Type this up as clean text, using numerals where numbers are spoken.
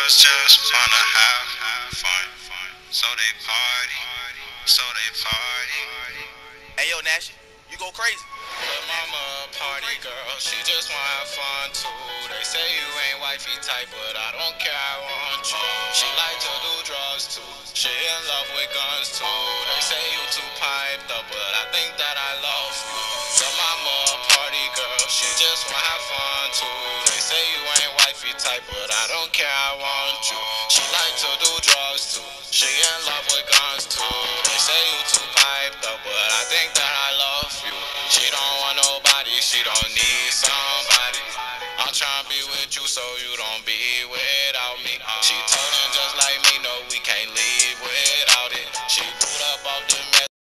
girls just wanna have fun. So they party, so they party. Hey yo, Nash, you go crazy. Lil' mama a party girl, she just wanna have fun too. They say you ain't wifey type, but I don't care, I want you. She like to do drugs too, she in love with guns too. They say you too piped up, but I think that I love you. Lil' mama a party girl, she just wanna have fun too. They say you ain't wifey type, but I don't care, I want you. She like to do drugs too, she in love with guns too. They say you too piped up, but I think